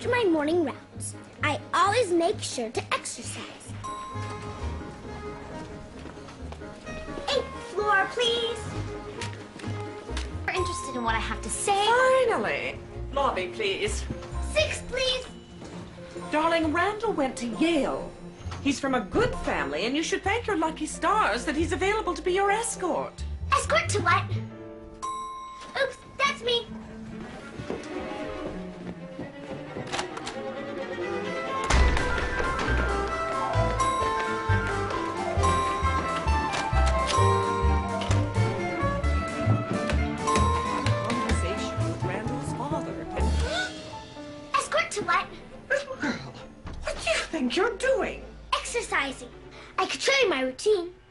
after my morning rounds, I always make sure to exercise. 8th floor, please. You're interested in what I have to say? Finally. Lobby, please. 6th, please. Darling, Randall went to Yale. He's from a good family, and you should thank your lucky stars that he's available to be your escort. Escort to what? Oops, that's me. Conversation with Randall's father can... Escort to what? Little girl, what do you think you're doing? Exercising. I could show you my routine.